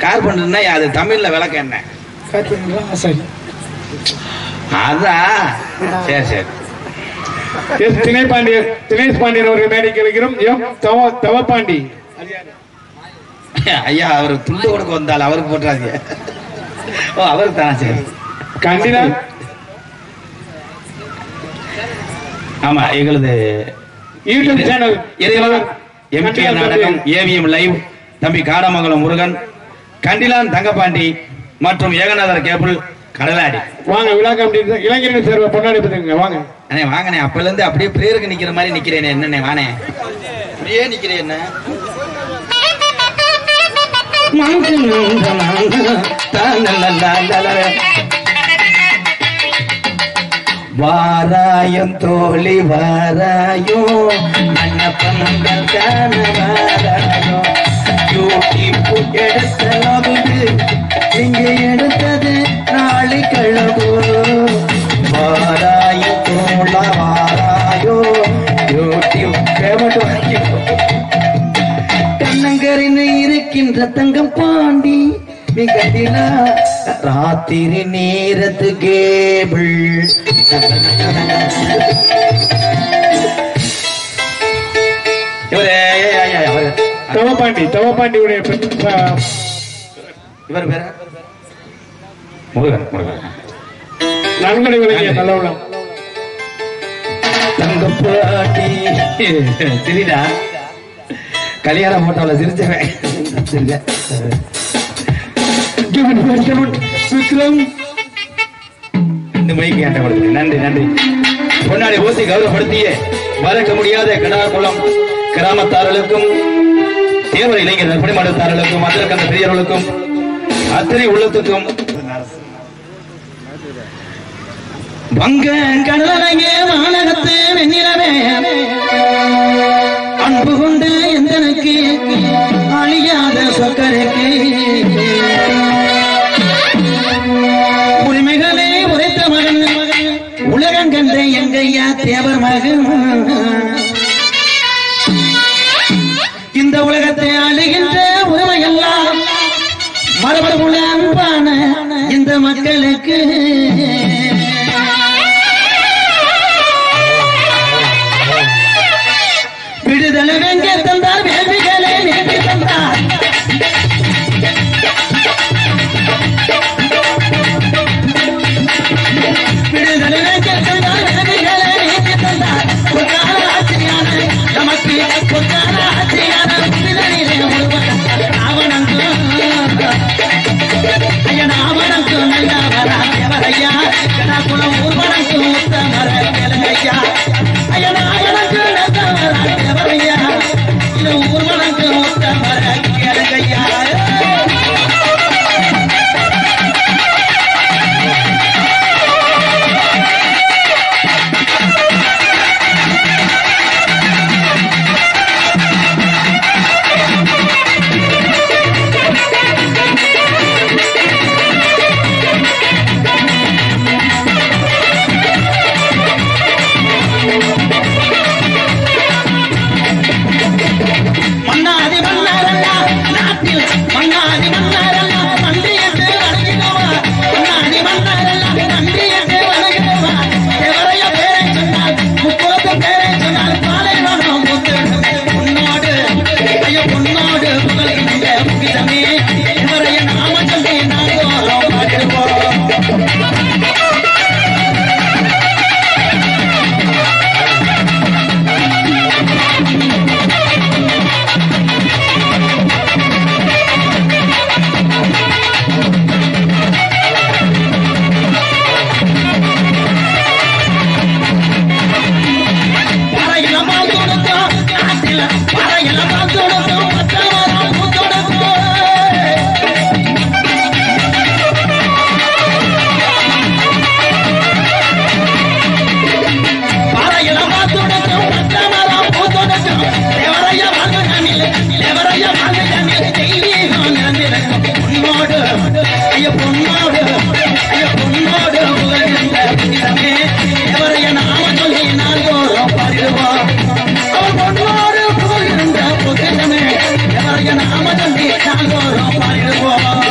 கார்பெண்டர்னா அது தமிழ்ல விளக்க என்ன? சரி அதான். சரி சரி. தினேஷ் பாண்டியன் அவர்கள் மேடைக்கு இருக்கிறோம். தவப்பாண்டி ஐயா அவர் துண்டு கொடுக்க வந்தால் அவருக்கு போட்டுறாங்க. ஓ அவருக்கு தானா? சரி. கண்டிப்பா. ஆமா எங்களது யூடியூப் சேனல் எம்கே நாடகம், ஏவிஎம் லைவ், தம்பி காடமங்கலம் முருகன், கண்டிலான் தங்கப்பாண்டி மற்றும் ஏகநாதர் கேபிள் கடலாடி. வாங்க விழா கமிட்டி இளைஞர்கள் சேர்வை பொன்னாடி பத்துங்க. வாங்க அண்ணே வாங்கண்ணே. அப்பல இருந்து அப்படியே பிரேயருக்கு நிக்கிற மாதிரி நிக்கிறேனே. என்னண்ணே வானே அப்படியே நிக்கிறேன். என்ன வாராயம் தோழி வாராயோ அண்ணப்பங்கள் காண வாராயோ யூடியூப் எடுத்தது இங்க எடுத்தது நாளை கழகோ வாராயோ தோழ வாராயோ யூடியூப் கண்ணங்கரின்னு இருக்கின்ற தங்கம் பாண்டி மிகதிலா ராத்திரி நேரத்து கேபிள் தவப்பாண்டியுடைய இவர் பேர முருகன். நன்கொடை விளங்கிய நல்லவளம் தங்கப்பாண்டி சரிடா. கல்யாண போட்டோல சிரிச்சவன் இந்த மைக்கு ஏண்டப்படுத்து. நன்றி நன்றி. பொன்னாடி ஊசி கௌரவப்படுத்திய மறக்க முடியாத கடாகுளம் கிராமத்தார்களுக்கும் தேவர் இளைஞர் குடிமடத்தார்களுக்கும் அதற்கந்த பெரியவர்களுக்கும் அத்தனை உள்ளத்துக்கும் வங்க கடலங்கே வானகத்து வெண்ணிலவே அன்பு கொண்டு எந்தனுக்கு அழியாத சொக்கருக்கு உரிமைகளே உரைத்த மகன் உலகம் கண்ட எங்கையா தேவர் மகன் இந்த உலகத்தை ஆளுகின்ற உரிமையெல்லாம் மரபுள்ள அன்பான இந்த மக்களுக்கு விடுதலை வெங்க தந்தார் வேள்விகளை நீட்டி தந்தார் விடுதலை வெங்க தந்தார் வேள்விகளை நீட்டி தந்தார் பொற்கால ஆட்சியான நமக்கு பொற்கால ஆட்சியான விடுதலையிலே ஆவணங்கும் ஐயன் ஆவணங்கும் நல்லவரா தேவரையா குலம் ஊர்வனங்கும் உத்தமர கேளுங்கய்யா ஐயன் ஆவணங்கும் நல்லவரா தேவரையா இது ஊர்வனங்கும் உத்தமர கேளுங்கய்யா நாம சொல்லி நாங்கோரம் பாடிடுவோம்.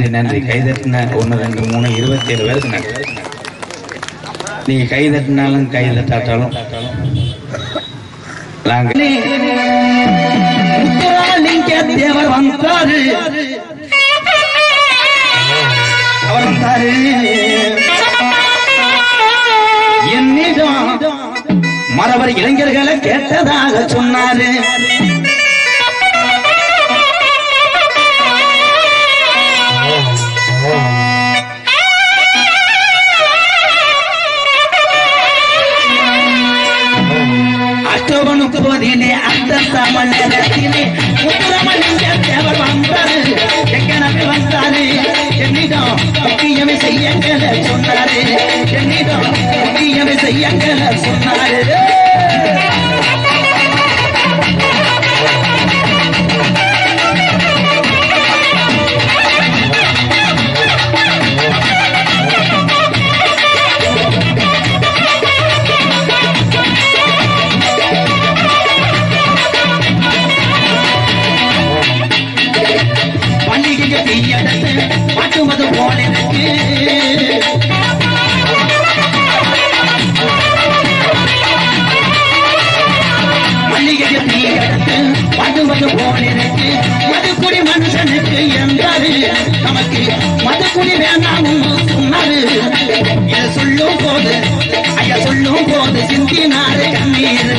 நன்றி நன்றி. கைதட்டின 1 2 3 27 பேருக்கு நன்றி. நீங்க கைதட்டினாலும் கைதட்டாட்டாலும் தேவர் வந்தாரு, அவர் வந்தாரு என்னிடம் மறவர் இளைஞர்களை கேட்டதாக சொன்னாரு. அஷ்டோபனுக்கு போதிலே அந்த சமநிலத்திலே முத்துராமலிங்க தேவர் வந்தாரு, எங்கனவே வந்தாரு. என்னிடம் முக்கியமே செய்யங்களை சொன்னாரு, என்னிடம் முக்கியமே செய்யங்களை சொன்னாரு. மாட்டுவது போல இருக்கு, மல்லிகையை எடுத்து மாட்டுவது போல இருக்கு. மதுக்குடி மனுஷனுக்கு என்றாரு, நமக்கு மதுக்குடி வேண்டாம்னு சொன்னாரு. இதை சொல்லும் போது ஐயா சொல்லும் போது சிந்தினாரு கண்ணீர்.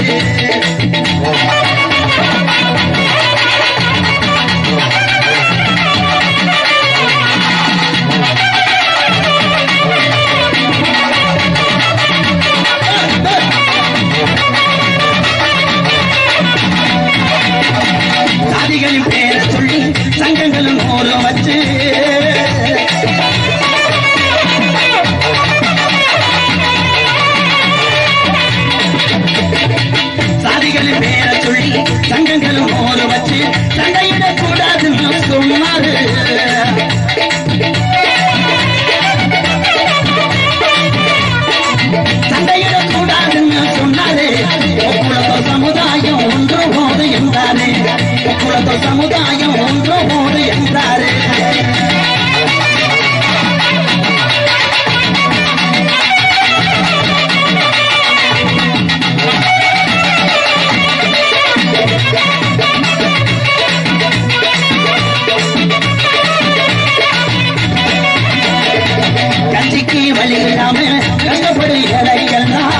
சாதிகளின் பேரை சொல்லி சங்கங்களும் ஓரம் வச்சு சாதிகளின் பேரை சொல்லி சங்கங்களும் ஓரம் வச்சு சண்டையிடக் கூடாதுன்னு சொன்னாரு. சண்டையிடக் கூடாதுன்னு சொன்னாரு. குலத்தோ சமுதாயம் ஒன்று போது என்றாரு, குலத்தோ சமுதாயம் ஒன்று போது என்றாரு. கட்சிக்கு வழி இல்லாம கஷ்டப்படும் ஏழைகள்லாம்,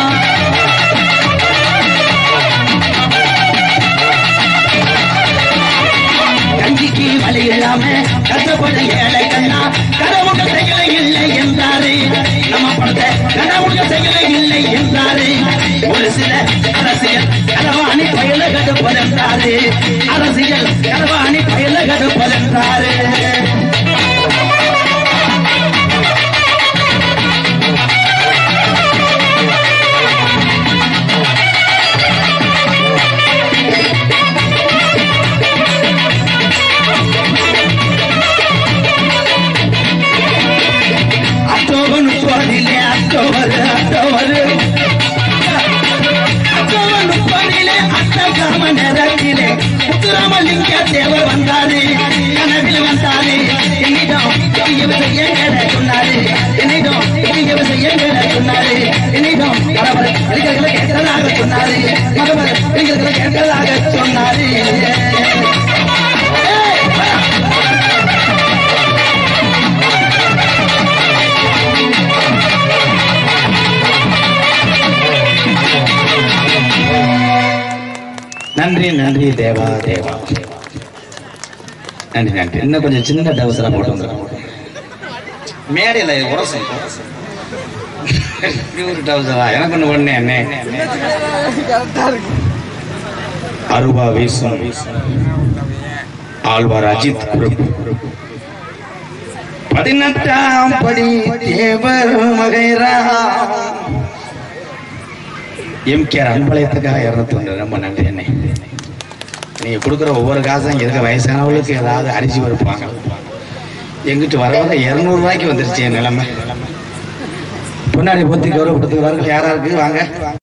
கஞ்சிக்கு வழி இல்லாம கஷ்டப்படும் ஏழைகள்லாம் கடவுள் செயல இல்லை என்றாரு. நம்ம படத்தை கடவுள் செயல இல்லை என்றாரு. ஒரு சில அரசியல் களவாணி பயல கடுப்பதென்றாரு, அரசியல் களவாணி பயல கடுப்பதென்றாரு. அக்டோபர் 30 அக்டோபர் அக்டோபர் 30 அட்டகாம நேரத்திலே முத்துராமலிங்க தேவர் வந்தாரு, கனவில் வந்தாரு. என்னிடம் செய்யங்களை சொன்னாரு, என்னிடம் செய்யங்களை சொன்னாரு. என்னிடம் மரபர் இளைஞர்களை கேட்டதாக சொன்னாரு, மரபர் இளைஞர்களை கேட்டதாக சொன்னாரு. நன்றி நன்றி தேவா தேவா, நன்றி நன்றி. இன்னும் கொஞ்சம் சின்ன டவுசரா போட்டு வந்துடும் மேடையில் உரசம் பியூர் டவுசரா. எனக்கு ஒன்று ஒண்ணு என்ன அருவா வீசும் ஆழ்வார் அஜித் 18ஆம் படி தேவர் மகைரா எம்கேஆர் அன்பளையத்துக்காக 201. ரொம்ப நன்றி. என்னை நீங்க கொடுக்குற ஒவ்வொரு காசும் இருக்க வயசானவர்களுக்கு ஏதாவது அரிசி வருப்பாங்க. எங்கிட்டு வர 200 ரூபாய்க்கு வந்துருச்சு என் நிலைமை. பொன்னாடி போத்தி கௌரவப்படுத்துகிறார்கள். யாரா இருக்கு வாங்க.